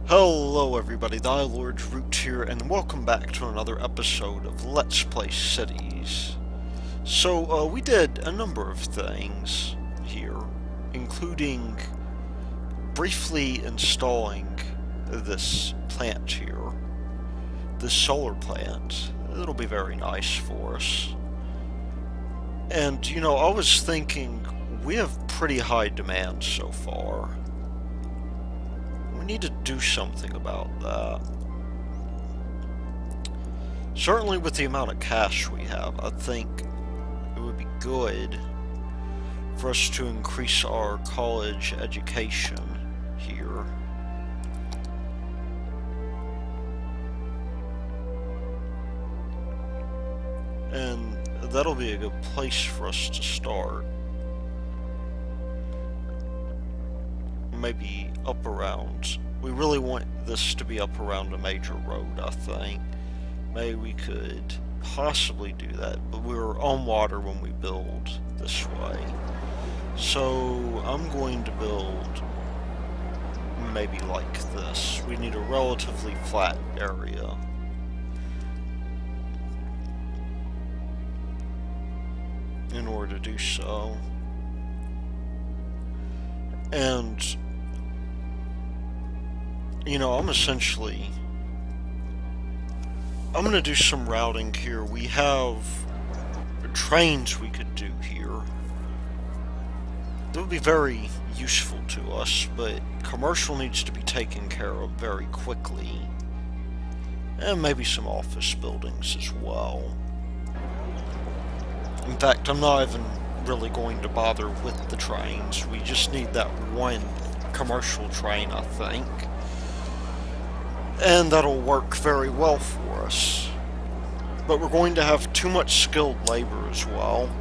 Hello everybody, the Lord's Root here, and welcome back to another episode of Let's Play Cities. So, we did a number of things here, including briefly installing this plant here, this solar plant. It'll be very nice for us. And, you know, I was thinking, we have pretty high demand so far. We need to do something about that. Certainly with the amount of cash we have, I think it would be good for us to increase our college education here. And that'll be a good place for us to start. Maybe up around. We really want this to be up around a major road, I think. Maybe we could possibly do that, but we're on water when we build this way. So I'm going to build maybe like this. We need a relatively flat area. In order to do so. And you know, I'm going to do some routing here. We have trains we could do here. That would be very useful to us, but commercial needs to be taken care of very quickly. And maybe some office buildings as well. In fact, I'm not even really going to bother with the trains. We just need that one commercial train, I think. And that'll work very well for us. But we're going to have too much skilled labor as well.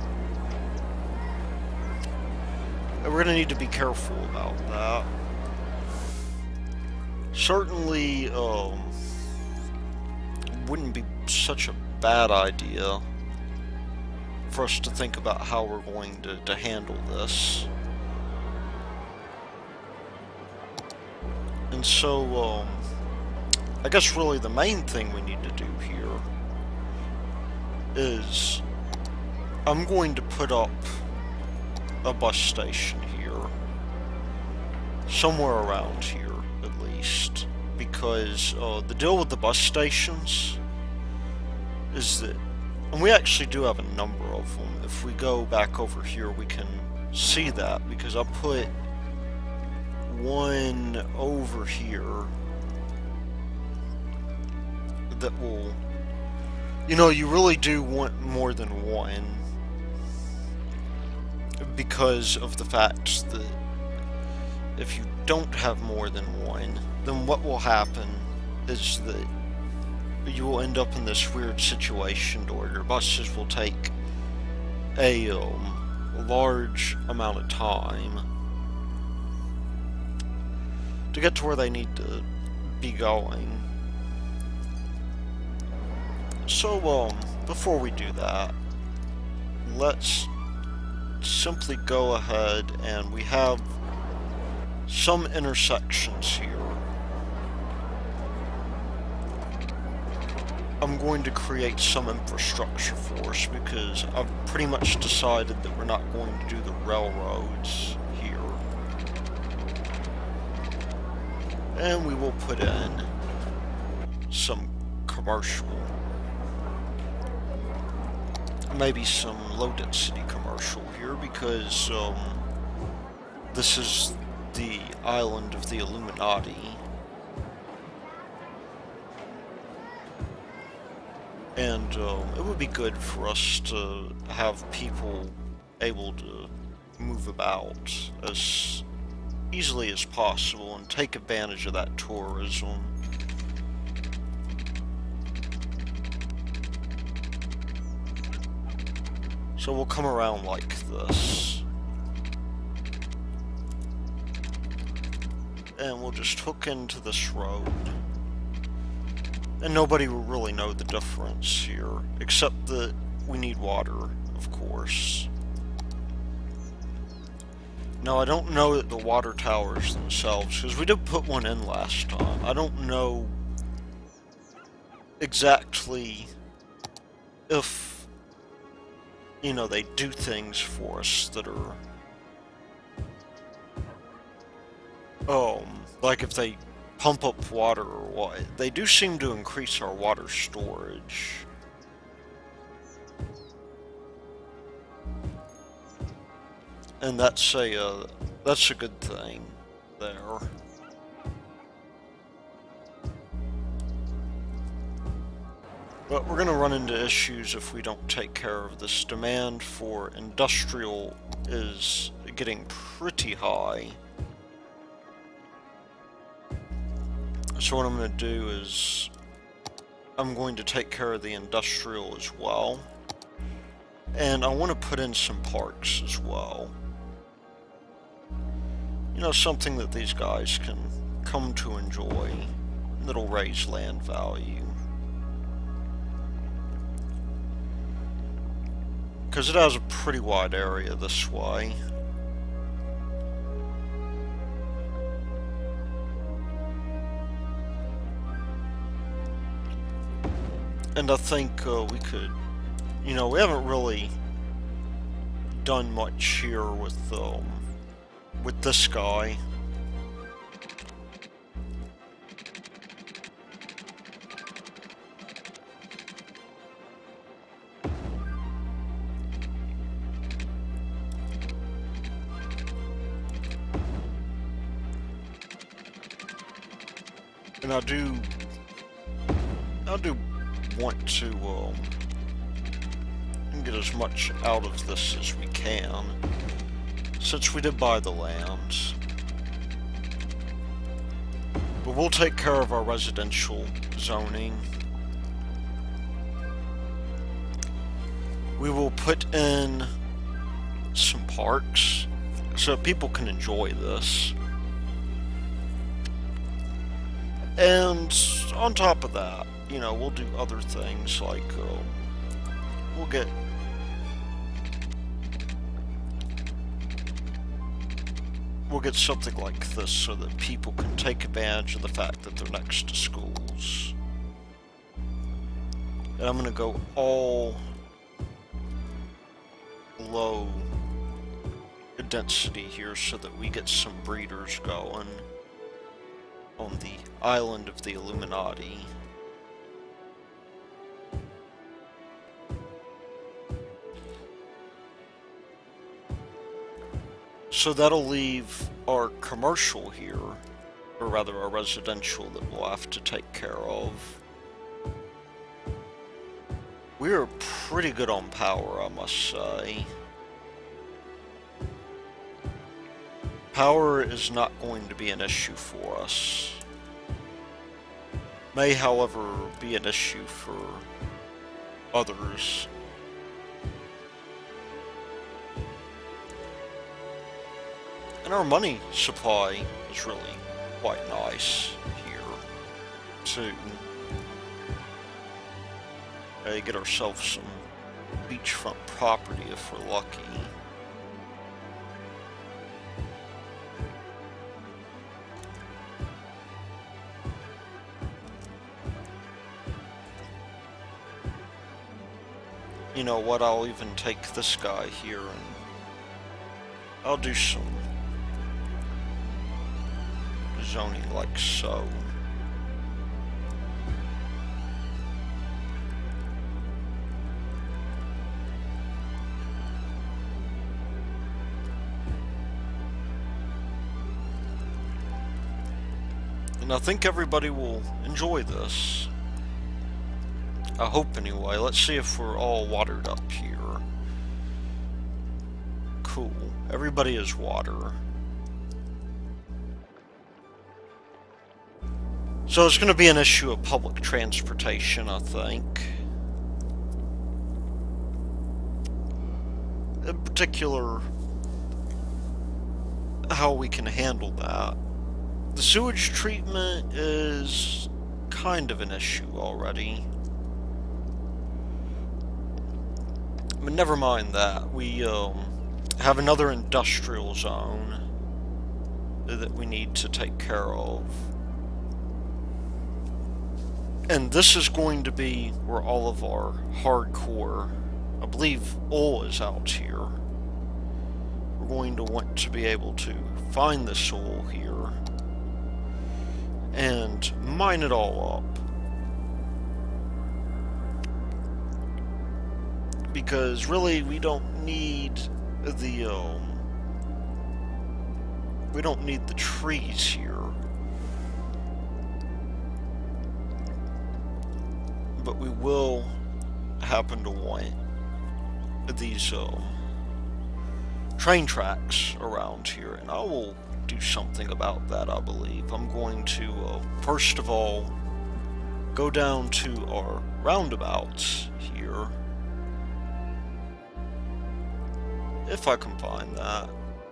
And we're going to need to be careful about that. Certainly, wouldn't be such a bad idea for us to think about how we're going to handle this. And so, I guess really the main thing we need to do here is I'm going to put up a bus station here, somewhere around here at least, because the deal with the bus stations is that, and we actually do have a number of them. If we go back over here we can see that, because I put one over here that will, you know, you really do want more than one, because of the fact that if you don't have more than one, then what will happen is that you will end up in this weird situation where your buses will take a large amount of time to get to where they need to be going. So, before we do that, let's simply go ahead, and we have some intersections here. I'm going to create some infrastructure for us, because I've pretty much decided that we're not going to do the railroads here. And we will put in some commercial, maybe some low-density commercial here, because this is the island of the Illuminati. And it would be good for us to have people able to move about as easily as possible and take advantage of that tourism. So we'll come around like this. And we'll just hook into this road. And nobody will really know the difference here, except that we need water, of course. Now, I don't know that the water towers themselves, because we did put one in last time. I don't know exactly if, you know, they do things for us that are, like if they pump up water or what. They do seem to increase our water storage. And that's a good thing there. But we're going to run into issues if we don't take care of this. Demand for industrial is getting pretty high. So what I'm going to do is I'm going to take care of the industrial as well. And I want to put in some parks as well. You know, something that these guys can come to enjoy. That'll raise land value. Because it has a pretty wide area this way. And I think we could, you know, we haven't really done much here with this guy. And I do want to get as much out of this as we can, since we did buy the lands. But we'll take care of our residential zoning. We will put in some parks so people can enjoy this. And on top of that, you know, we'll do other things like we'll get something like this so that people can take advantage of the fact that they're next to schools. And I'm gonna go all low density here so that we get some breeders going on the island of the Illuminati. So that'll leave our commercial here, or rather our residential, that we'll have to take care of. We're pretty good on power, I must say. Power is not going to be an issue for us. May, however, be an issue for others. And our money supply is really quite nice here, too. Get ourselves some beachfront property if we're lucky. You know what, I'll even take this guy here and I'll do some zoning like so. And I think everybody will enjoy this. I hope anyway. Let's see if we're all watered up here. Cool. Everybody is water. So it's going to be an issue of public transportation, I think. In particular, how we can handle that. The sewage treatment is kind of an issue already. But never mind that. We have another industrial zone that we need to take care of. And this is going to be where all of our hardcore, I believe oil is out here. We're going to want to be able to find this oil here and mine it all up. Because really we don't need the trees here. But we will happen to want these train tracks around here, and I will do something about that, I believe. I'm going to first of all go down to our roundabouts here, if I can find that.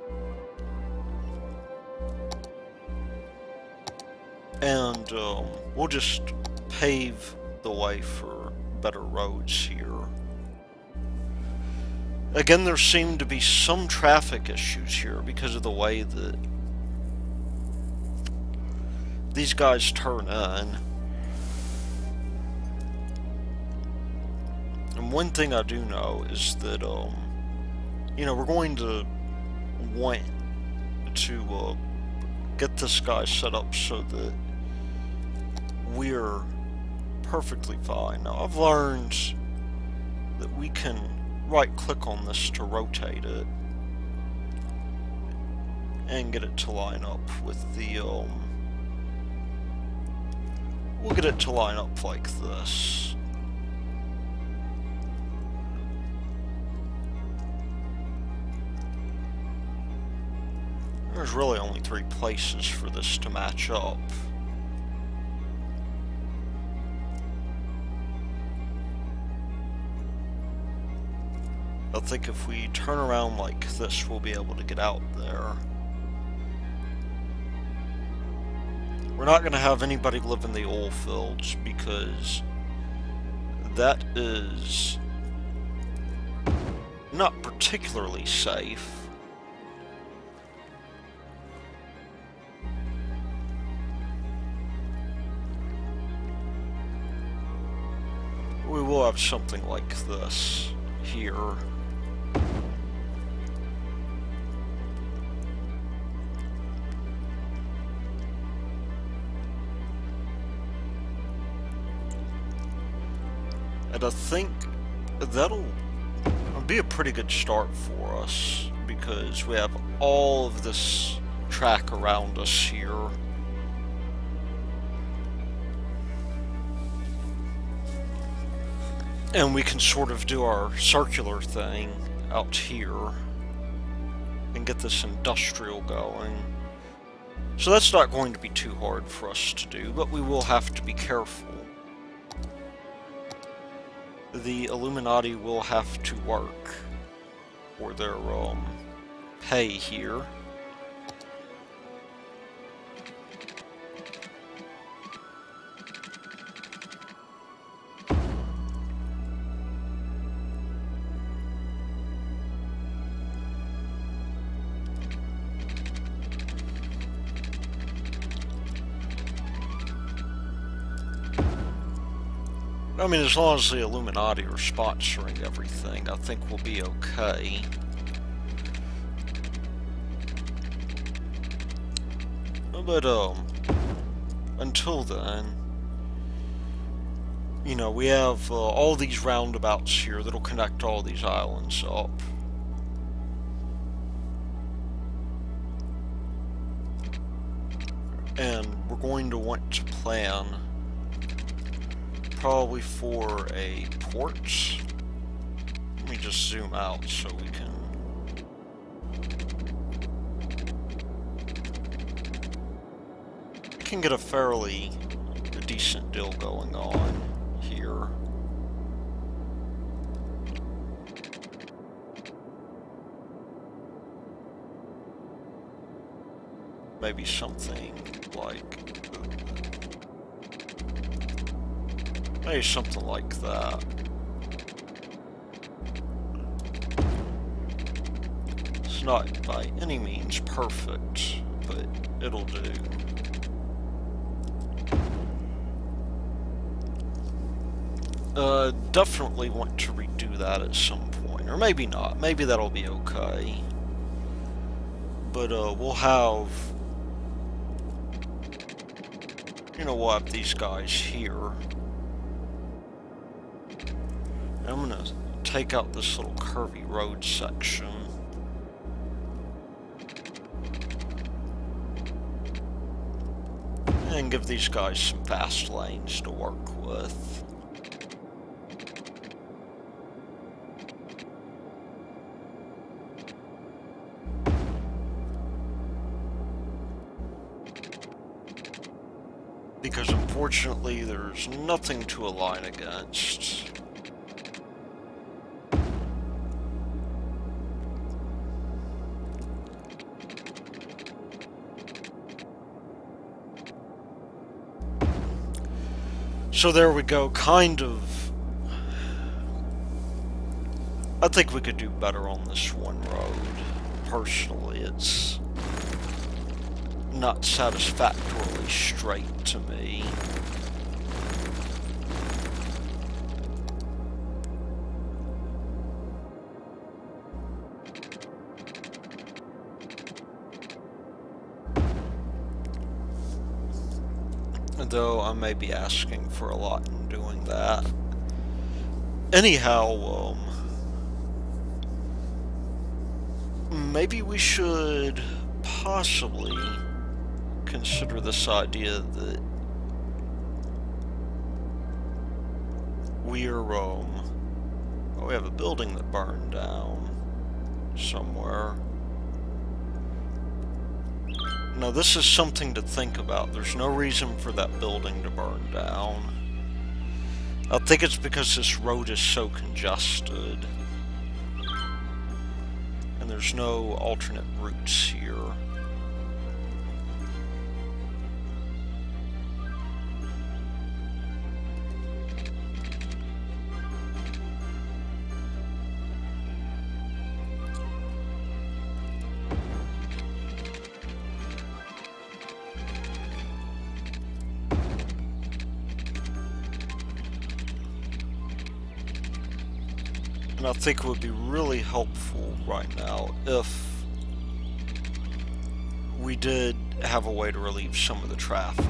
And we'll just pave the way for better roads here. Again, there seem to be some traffic issues here because of the way that these guys turn in. And one thing I do know is that, you know, we're going to want to get this guy set up so that we're perfectly fine. Now, I've learned that we can right-click on this to rotate it and get it to line up with the, we'll get it to line up like this. There's really only 3 places for this to match up. I think if we turn around like this, we'll be able to get out there. We're not going to have anybody live in the oil fields because that is not particularly safe. We will have something like this here. And I think that'll be a pretty good start for us, because we have all of this track around us here. And we can sort of do our circular thing out here and get this industrial going. So that's not going to be too hard for us to do, but we will have to be careful. The Illuminati will have to work for their pay here. I mean, as long as the Illuminati are sponsoring everything, I think we'll be okay. But, until then, you know, we have all these roundabouts here that'll connect all these islands up. And we're going to want to plan probably for a port. Let me just zoom out so we can... get a fairly decent deal going on here. Maybe something like... maybe something like that. not by any means perfect, but it'll do. Definitely want to redo that at some point, or maybe not. Maybe that'll be okay. But we'll have, we'll have these guys here. I'm gonna take out this little curvy road section. And give these guys some fast lanes to work with. Because unfortunately there's nothing to align against. So there we go, kind of. I think we could do better on this one road. Personally, it's not satisfactorily straight to me. Though I may be asking for a lot in doing that. Anyhow, maybe we should possibly consider this idea that we're, we have a building that burned down somewhere. Now, this is something to think about. There's no reason for that building to burn down. I think it's because this road is so congested. And there's no alternate routes here. And I think it would be really helpful right now if we did have a way to relieve some of the traffic.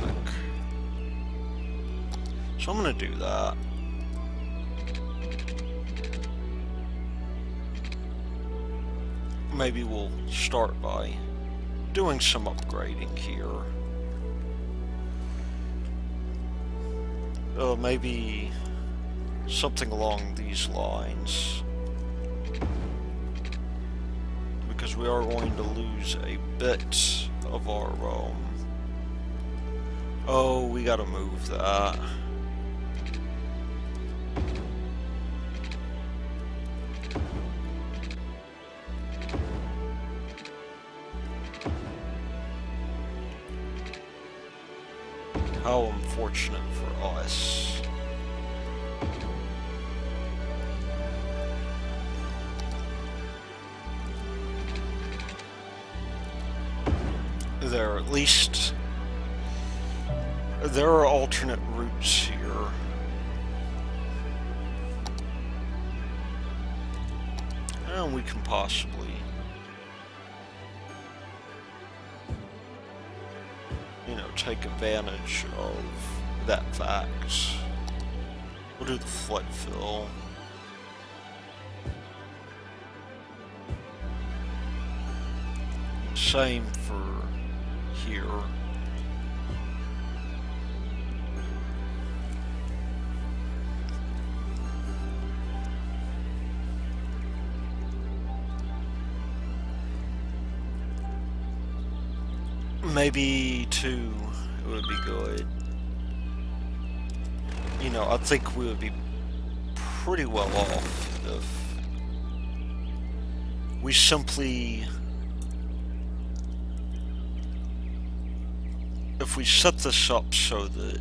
So I'm going to do that. Maybe we'll start by doing some upgrading here. Maybe something along these lines, because we are going to lose a bit of our oh, we gotta move that. How unfortunate for us. At least there are alternate routes here. And we can possibly, take advantage of that fact. We'll do the flood fill. Same for here. Maybe 2 would be good. I think we would be pretty well off if we simply, if we set this up so that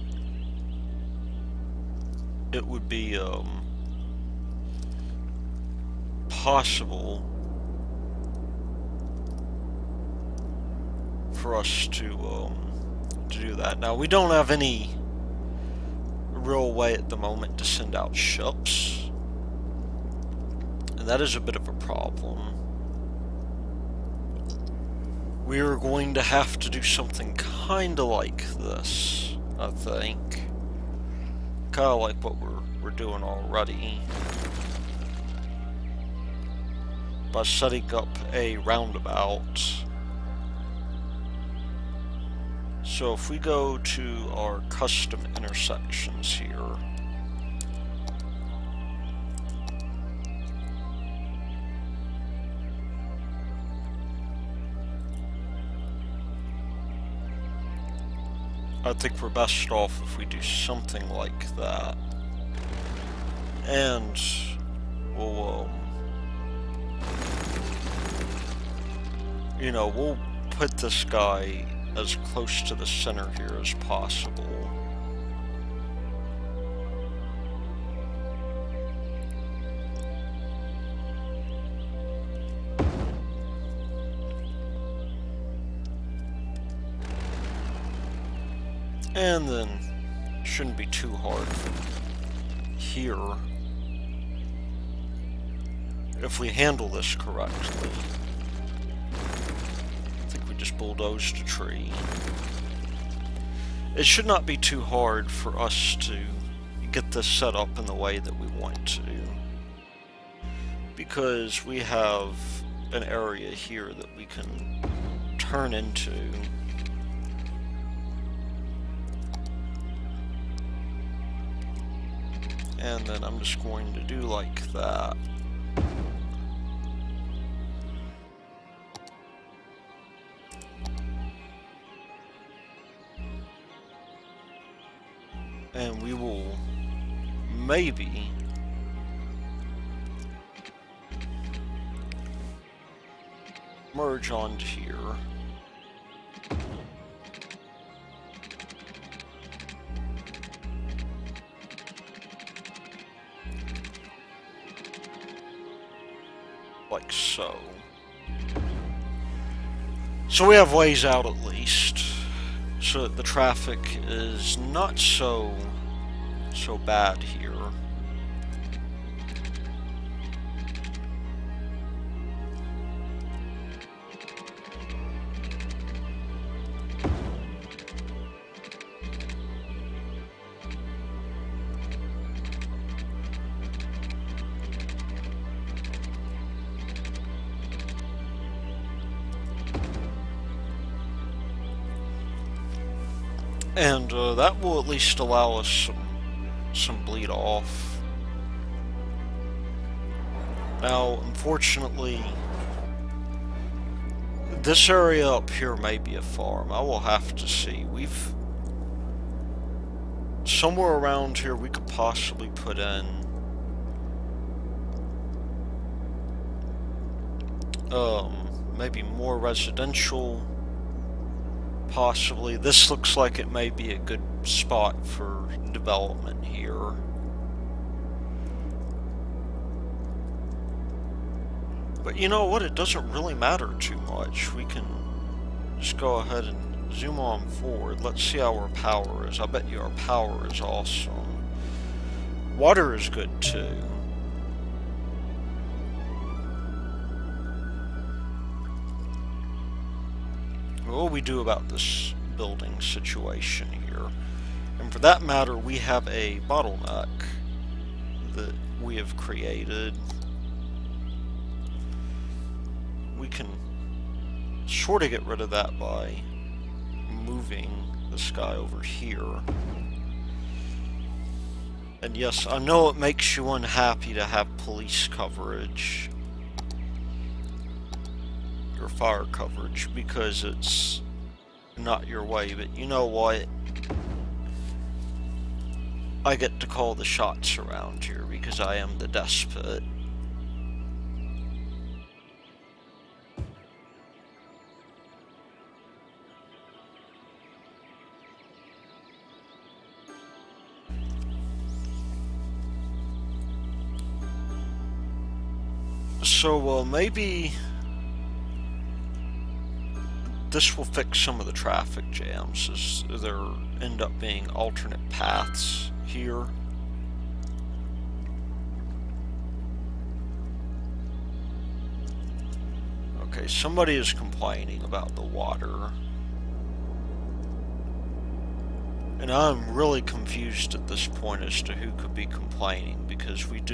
it would be possible for us to do that. Now, we don't have any real way at the moment to send out ships, and that is a bit of a problem. We are going to have to do something kind of like this, I think. Kind of like what we're doing already. By setting up a roundabout. So if we go to our custom intersections here, I think we're best off if we do something like that. And we'll, you know, we'll put this guy as close to the center here as possible. And then, shouldn't be too hard here if we handle this correctly. I think we just bulldozed a tree. It should not be too hard for us to get this set up in the way that we want to, because we have an area here that we can turn into. And then I'm just going to do like that. And we will maybe merge onto here. Like so. So we have ways out at least, so that the traffic is not so bad here. And that will at least allow us some bleed off. Now, unfortunately, this area up here may be a farm. I will have to see. Somewhere around here we could possibly put in maybe more residential. Possibly. This looks like it may be a good spot for development here. But you know what? It doesn't really matter too much. We can just go ahead and zoom on forward. Let's see how our power is. I bet you our power is awesome. Water is good too. What will we do about this building situation here? And for that matter, we have a bottleneck that we have created. We can sort of get rid of that by moving this guy over here. And yes, I know it makes you unhappy to have police coverage or fire coverage because it's not your way, but you know what? I get to call the shots around here because I am the despot. So, maybe this will fix some of the traffic jams, as there end up being alternate paths here. Okay, somebody is complaining about the water. And I'm really confused at this point as to who could be complaining, because we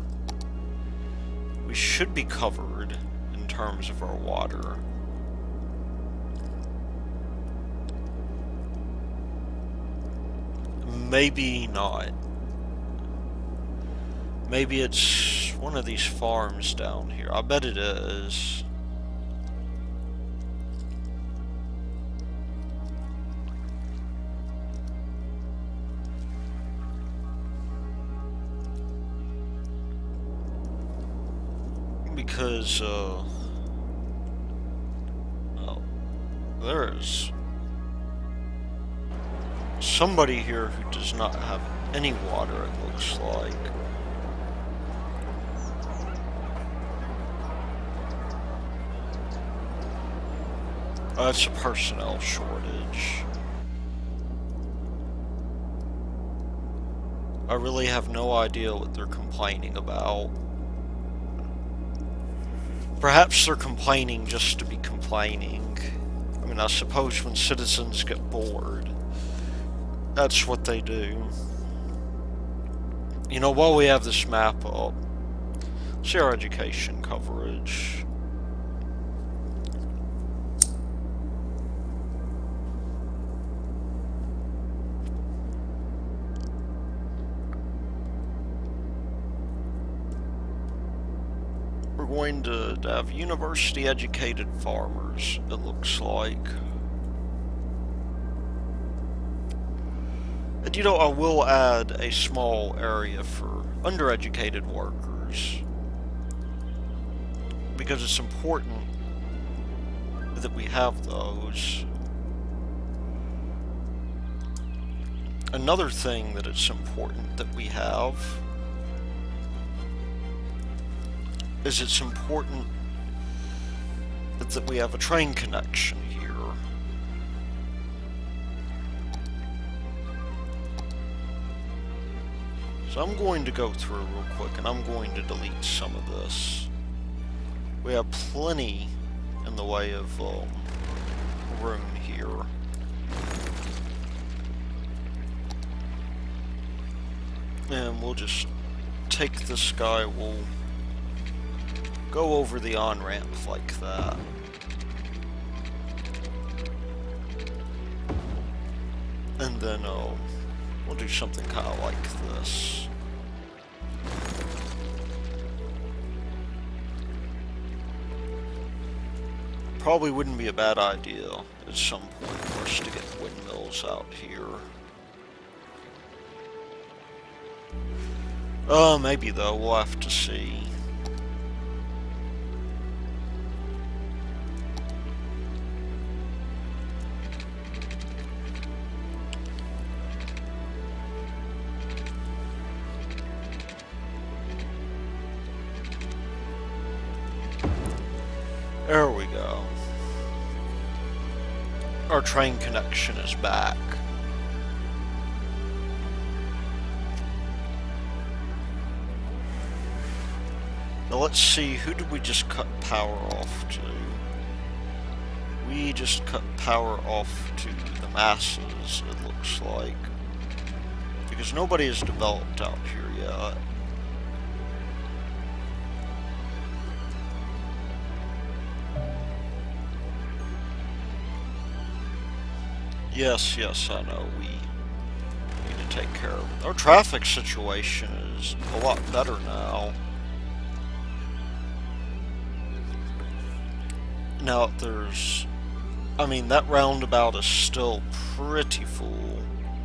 should be covered in terms of our water. Maybe not. Maybe it's one of these farms down here. I bet it is. Because, well, there's somebody here who does not have any water, it looks like. It's a personnel shortage. I really have no idea what they're complaining about. Perhaps they're complaining just to be complaining. I mean, I suppose when citizens get bored, that's what they do. You know, while we have this map up, see our education coverage. We're going to have university-educated farmers, it looks like. And you know, I will add a small area for undereducated workers, because it's important that we have those. Another thing that it's important that we have is it's important that we have a train connection here. So I'm going to go through real quick and I'm going to delete some of this. We have plenty in the way of room here. And we'll just take this guy, we'll go over the on-ramp like that. And then we'll do something kind of like this. Probably wouldn't be a bad idea at some point for us to get windmills out here. Maybe though, we'll have to see. There we go. Our train connection is back. Now let's see, who did we just cut power off to? We just cut power off to the masses, it looks like. Because nobody has developed out here yet. Yes, I know, we need to take care of it. Our traffic situation is a lot better now. Now, I mean, that roundabout is still pretty full.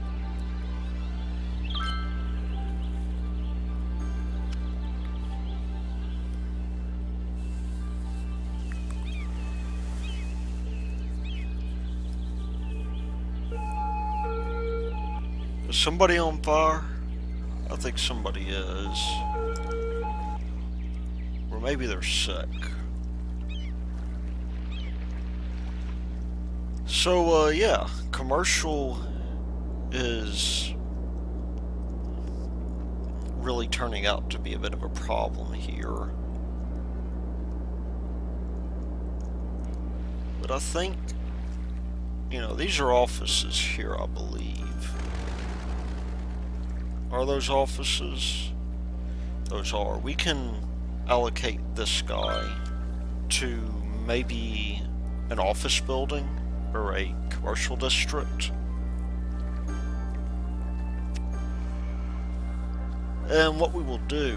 Is somebody on fire? I think somebody is. Or maybe they're sick. So, yeah, commercial is really turning out to be a bit of a problem here. But I think, you know, these are offices here, I believe. Are those offices? Those are. We can allocate this guy to maybe an office building or a commercial district. And what we will do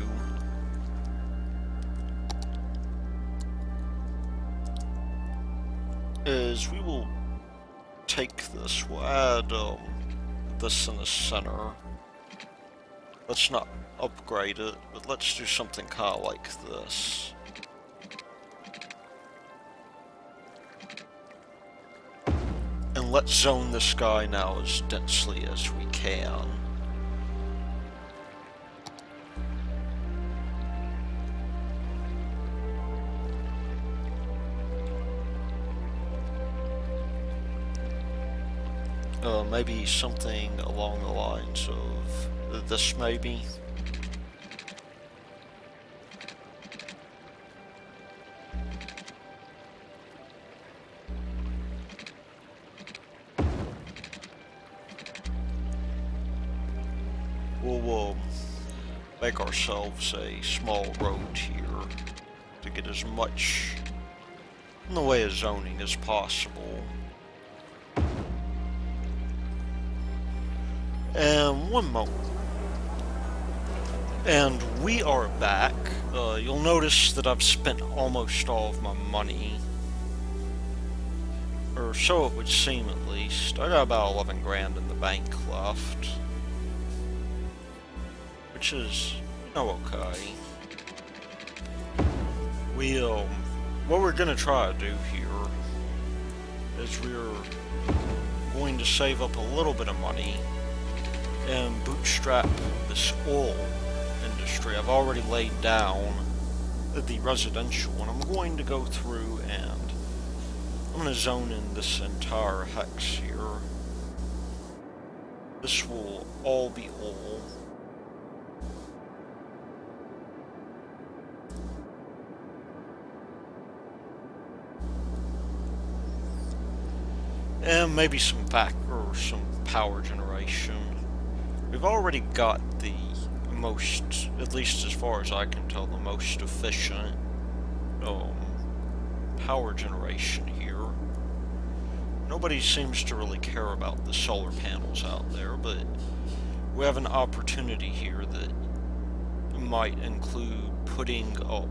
is we will take this, we'll add this in the center. Let's not upgrade it, but let's do something kind of like this. And let's zone this guy now as densely as we can. Maybe something along the lines of this, maybe. We'll make ourselves a small road here to get as much in the way of zoning as possible. And one moment. And we are back. You'll notice that I've spent almost all of my money. Or so it would seem, at least. I got about 11 grand in the bank left. Which is, you know, okay. What we're gonna try to do here is we're going to save up a little bit of money and bootstrap this oil industry. I've already laid down the residential, and I'm going to go through and I'm going to zone in this entire hex here. This will all be oil. And maybe some some power generation. We've already got the most, at least as far as I can tell, the most efficient power generation here. Nobody seems to really care about the solar panels out there, but we have an opportunity here that might include putting up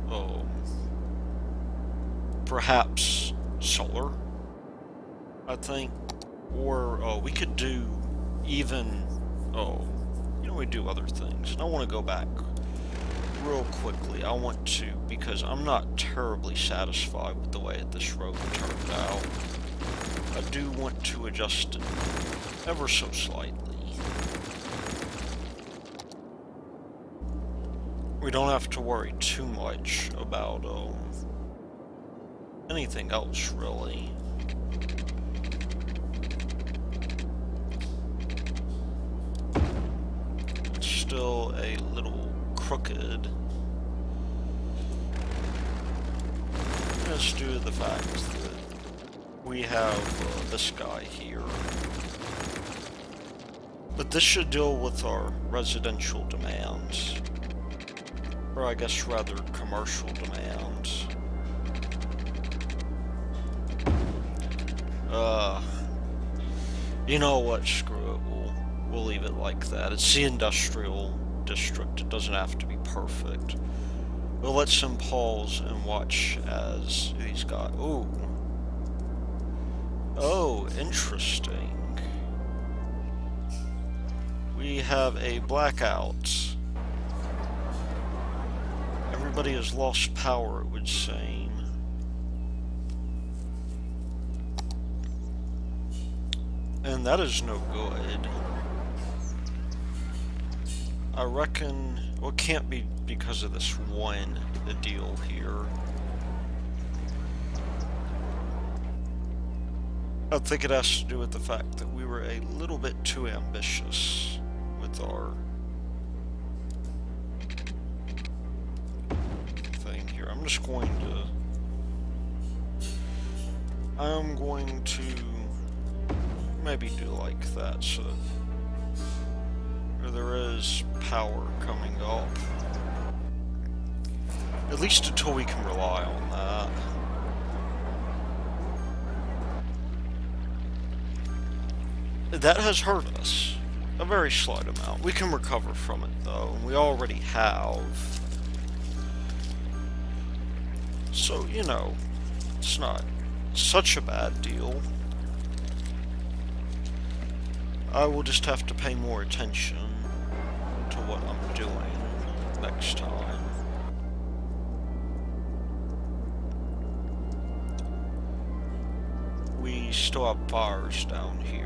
perhaps solar, I think, or we could do even you know, we do other things. And I want to go back real quickly. I want to, because I'm not terribly satisfied with the way that this road turned out. I do want to adjust it ever so slightly. We don't have to worry too much about anything else, really. Still a little crooked. Just due to the fact that we have this guy here. But this should deal with our residential demands. Or I guess rather commercial demands. You know what, screw it. We'll leave it like that. It's the industrial district. It doesn't have to be perfect. We'll let some pause and watch as these guys... Ooh. Oh, interesting. We have a blackout. Everybody has lost power, it would seem. And that is no good. I reckon, well, it can't be because of this one deal here. I think it has to do with the fact that we were a little bit too ambitious with our thing here. I'm going to maybe do like that, so there is power coming up. At least until we can rely on that. That has hurt us. A very slight amount. We can recover from it, though, and we already have. So, you know, it's not such a bad deal. I will just have to pay more attention to what I'm doing next time. We still have bars down here.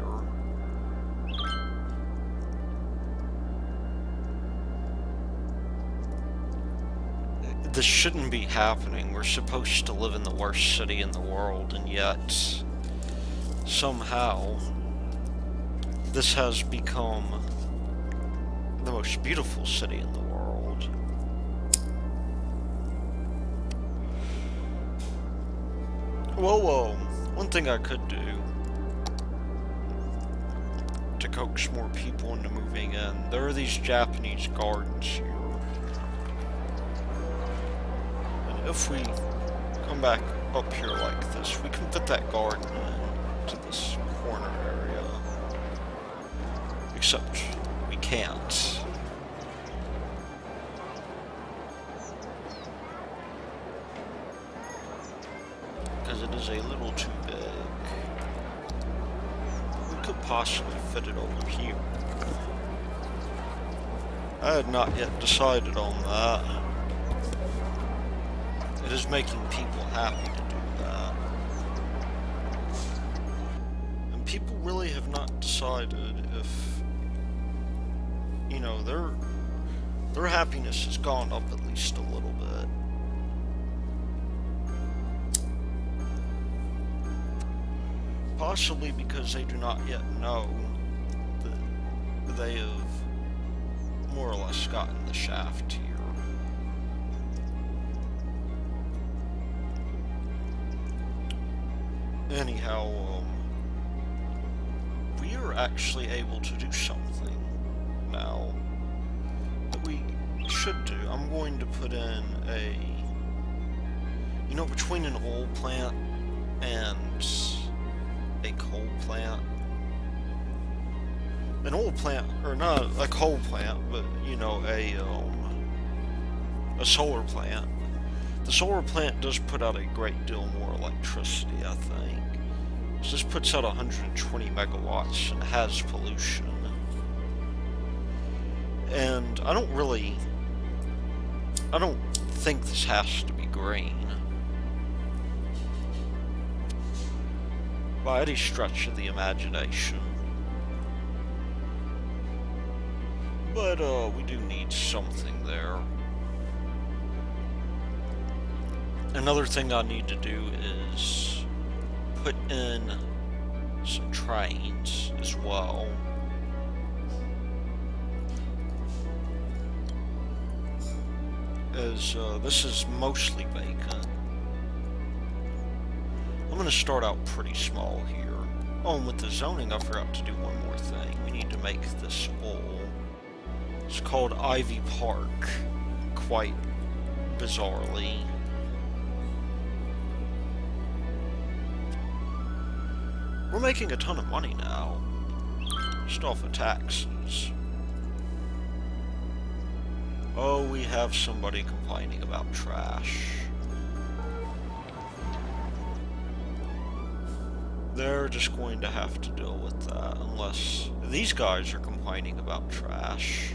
This shouldn't be happening. We're supposed to live in the worst city in the world, and yet somehow this has become the most beautiful city in the world. Well, one thing I could do to coax more people into moving in, there are these Japanese gardens here. And if we come back up here like this, we can fit that garden into this corner area. Except we can't. Because it is a little too big. We could possibly fit it over here. I had not yet decided on that. It is making people happy to do that. And people really have not decided if, you know, their happiness has gone up at least a little bit. Possibly because they do not yet know that they have more or less gotten the shaft here. Anyhow, we are actually able to do something now that we should do. I'm going to put in a, you know, between an oil plant and a coal plant. An oil plant, or not a coal plant, but, you know, a solar plant. The solar plant does put out a great deal more electricity, I think. So this puts out 120 megawatts and has pollution. And I don't think this has to be green. By any stretch of the imagination. But, we do need something there. Another thing I need to do is put in some trains as well. As, this is mostly vacant. I'm going to start out pretty small here. Oh, and with the zoning, I forgot to do one more thing. We need to make this all. It's called Ivy Park, quite bizarrely. We're making a ton of money now, just off of taxes. Oh, we have somebody complaining about trash. They're just going to have to deal with that, unless these guys are complaining about trash.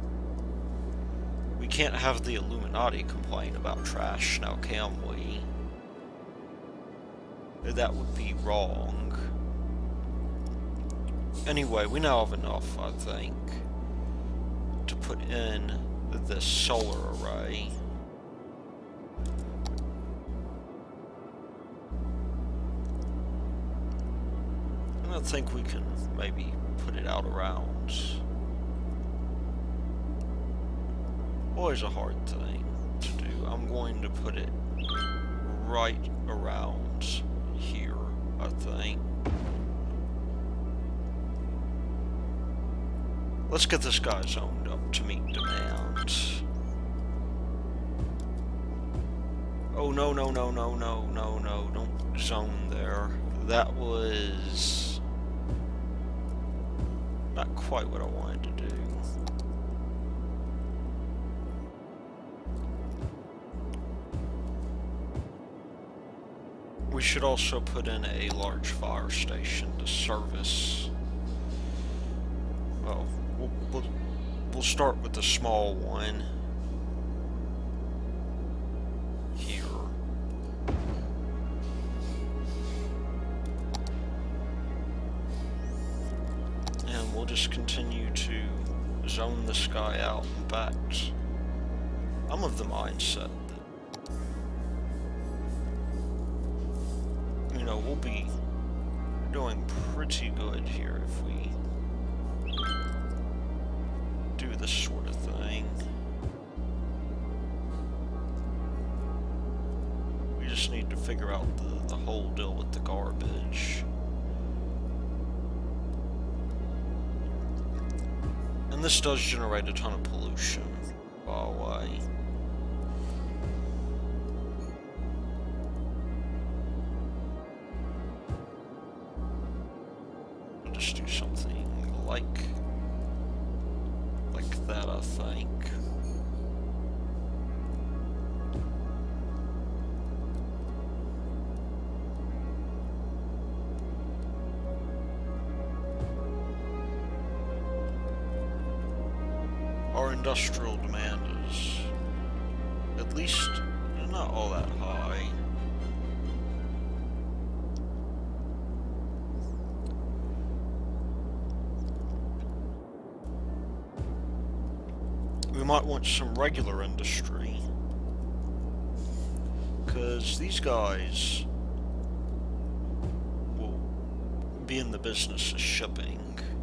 We can't have the Illuminati complain about trash now, can we? That would be wrong. Anyway, we now have enough, I think, to put in this solar array. think we can maybe put it out around. Always a hard thing to do. I'm going to put it right around here, I think. Let's get this guy zoned up to meet demand. Oh, no, no, no, no, no, no, no, don't zone there. That was not quite what I wanted to do. We should also put in a large fire station to service. Well, we'll start with the small one here. And we'll just continue to zone this guy out. In fact, I'm of the mindset that, you know, we'll be doing pretty good here if we do this sort of thing. We just need to figure out the whole deal with the garbage. And this does generate a ton of pollution, by the way. We'll just do something like that, I think. Our industrial demand is at least not all that high. We might want some regular industry, because these guys will be in the business of shipping.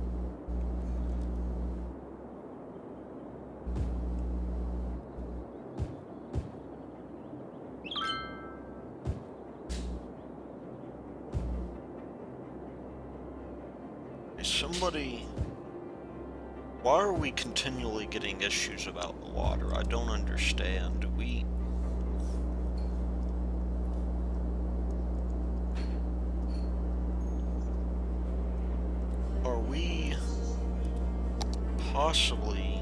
Somebody... Why are we continually getting issues about the water? I don't understand. Are we possibly...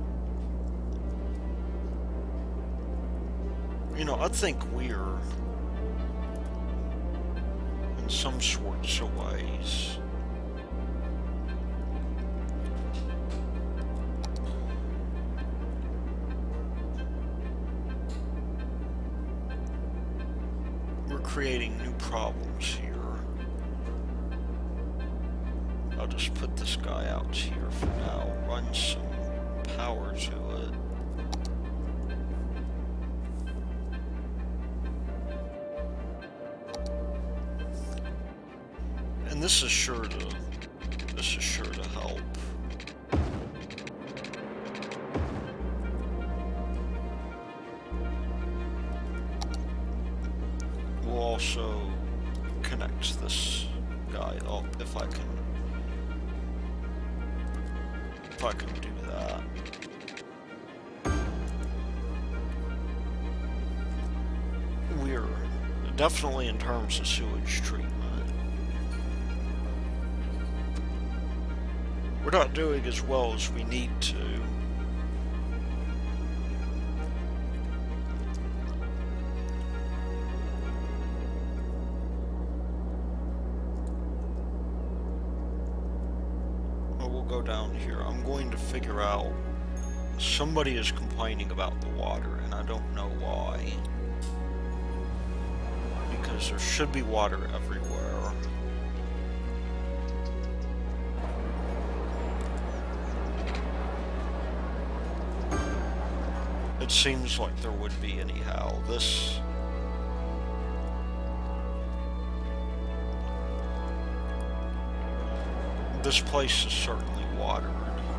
You know, I think we're in some sorts of ways creating new problems here. I'll just put this guy out here for now, run some power to it. And this is sure to help. We'll also connect this guy up if I can do that. We're definitely, in terms of sewage treatment, we're not doing as well as we need to. Go down here. I'm going to figure out, somebody is complaining about the water and I don't know why, because there should be water everywhere. It seems like there would be anyhow. This This place is certainly watered.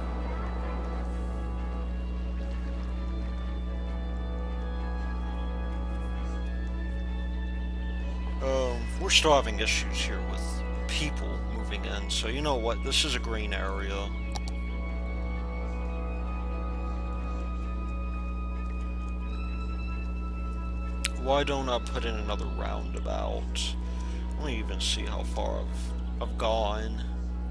We're still having issues here with people moving in, so you know what? This is a green area. Why don't I put in another roundabout? Let me even see how far I've gone.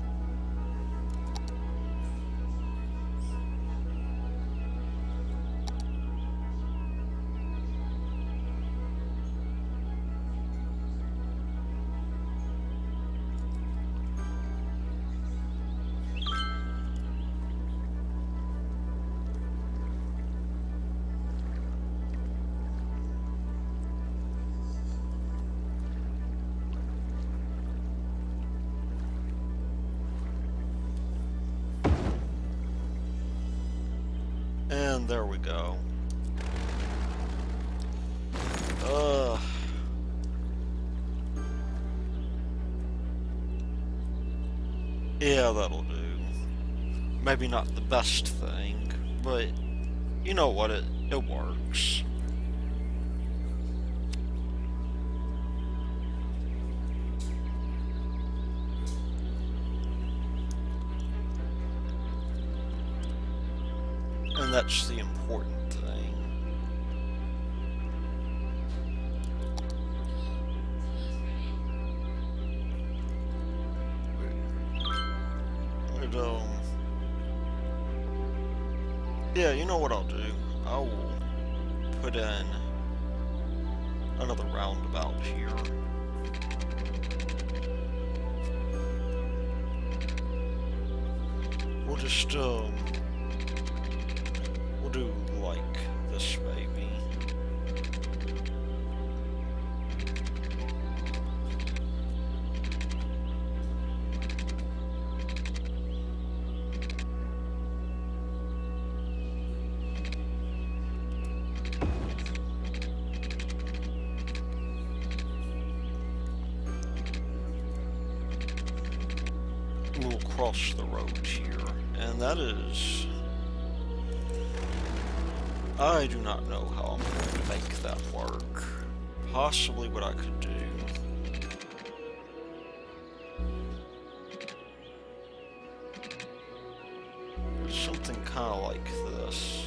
And there we go. Yeah, that'll do. Maybe not the best thing, but you know what, it works. And that's the important thing. Yeah, you know what I'll do? I will put in another roundabout here. We'll just, we'll do like this, maybe. We'll cross the road here, and that is... I do not know how I'm going to make that work. Possibly what I could do. Something kind of like this.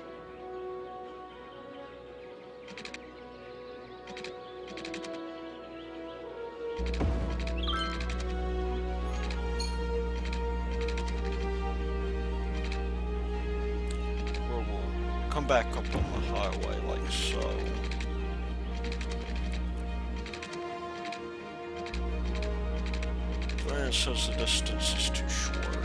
Come back up on the highway like so. And it says the distance is too short.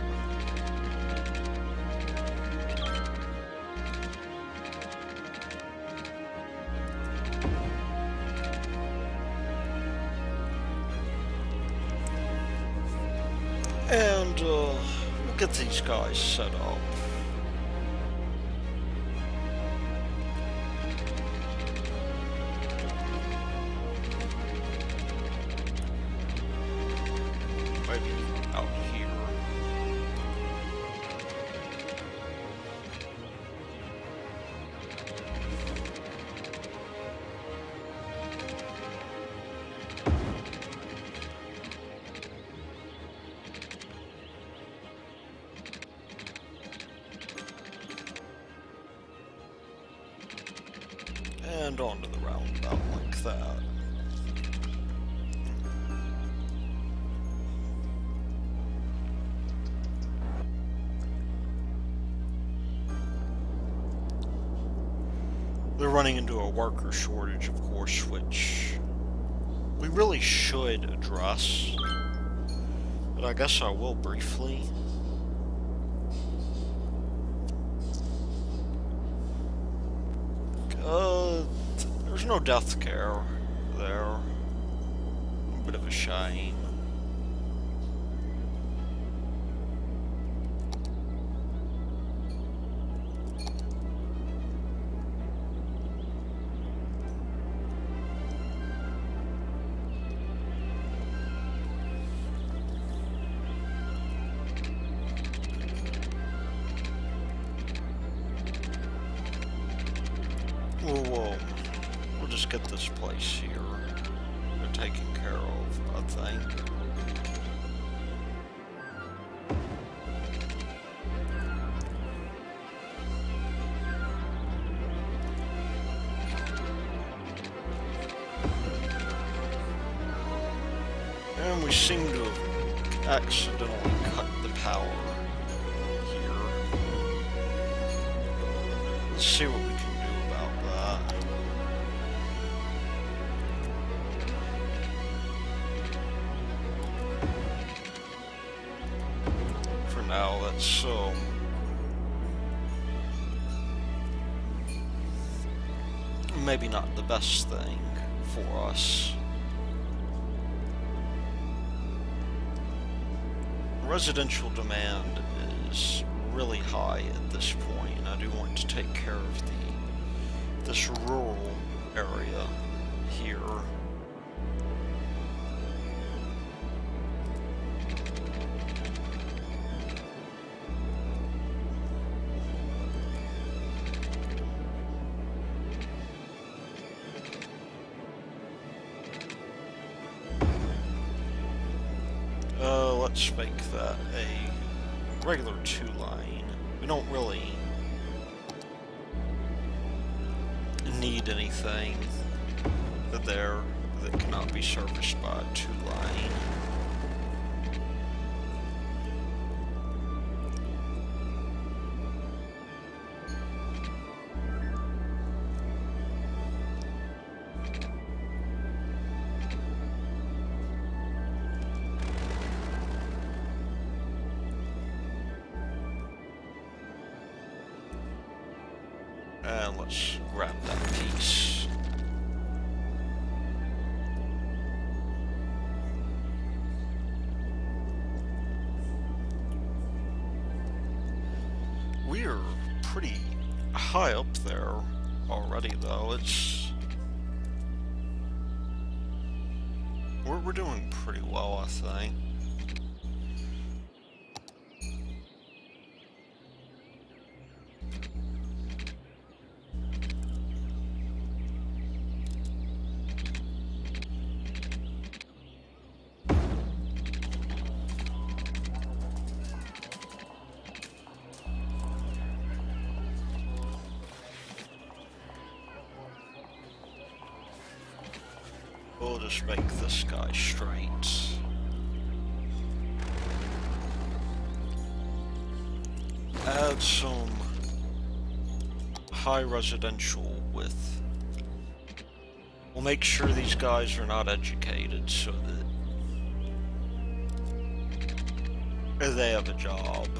And we'll get these guys set up. Maybe out here. And onto the roundabout like that. They're running into a worker shortage, of course, which we really should address, but I guess I will briefly. There's no death care there. A bit of a shame. we'll just get this place here taken care of, I think. And we seem to have accidentally cut the power here. Let's see what we can do about that. For now, that's maybe not the best thing for us. Residential demand is really high at this point, and I do want to take care of this rural area here. Let's make that a regular 2-line. We don't really need anything there that cannot be serviced by a 2-line. And let's grab that piece. We're pretty high up there already, though. We're doing pretty well, I think. We'll just make this guy straight. Add some high residential with... We'll make sure these guys are not educated so that they have a job.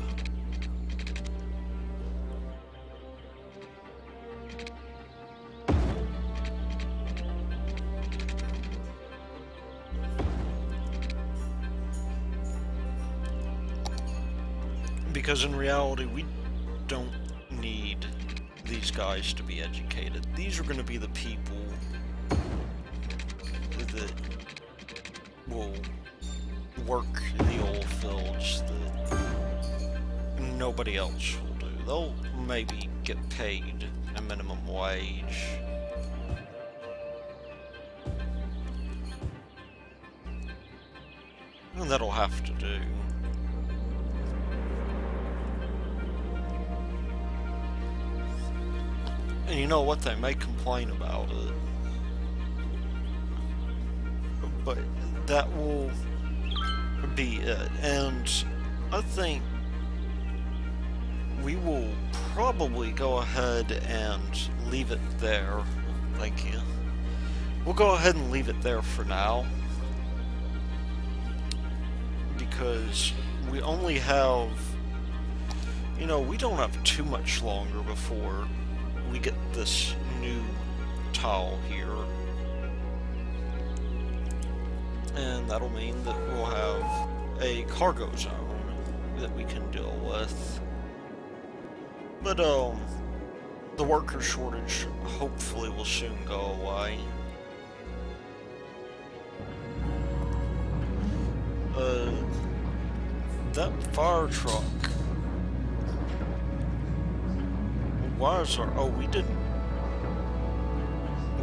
Because in reality, we don't need these guys to be educated. These are going to be the people that will work the oil fields that nobody else will do. They'll maybe get paid a minimum wage. And that'll have to do. And you know what, they may complain about it, but that will be it. And I think we will probably go ahead and leave it there. Thank you. We'll go ahead and leave it there for now, because we only have, you know, we don't have too much longer before we get this new tile here, and that'll mean that we'll have a cargo zone that we can deal with. But the worker shortage hopefully will soon go away. That fire truck. Why is our... Oh, we didn't...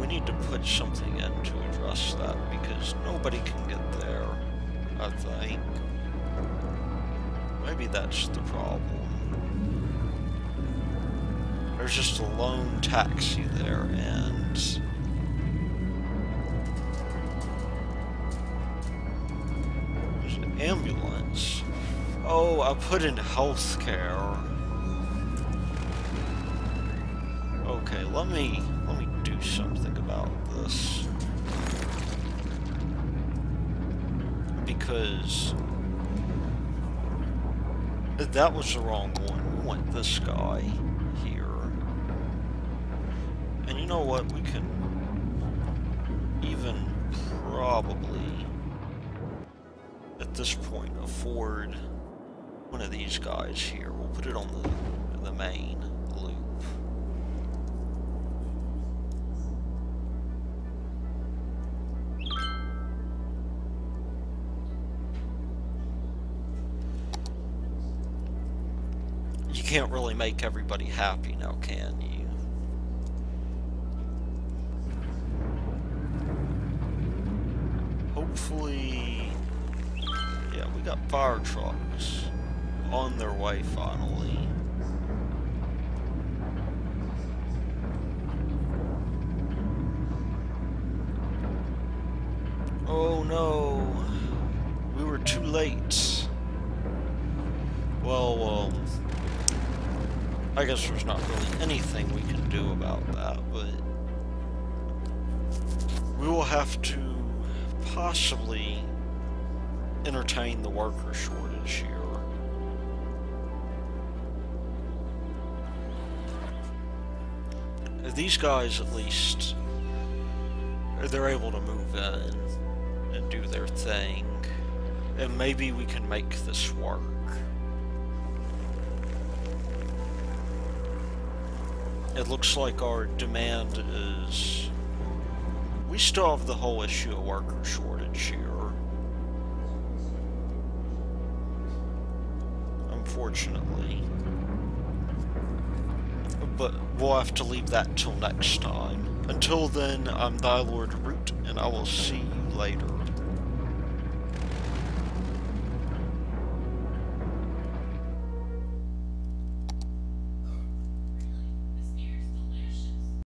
we need to put something in to address that, because nobody can get there, I think. Maybe that's the problem. There's just a lone taxi there, and there's an ambulance. Oh, I put in healthcare. Okay, let me do something about this. Because that was the wrong one. We want this guy here. And you know what? We can even probably, at this point, afford one of these guys here. We'll put it on the main loop. You can't really make everybody happy now, can you? Hopefully, yeah, we got fire trucks on their way finally. Oh no, we were too late. Well, I guess there's not really anything we can do about that, but we will have to possibly entertain the worker shortage here. These guys, at least, they're able to move in and do their thing, and maybe we can make this work. It looks like our demand is... We still have the whole issue of worker shortage here. Unfortunately. But we'll have to leave that till next time. Until then, I'm Thy Lord Root, and I will see you later.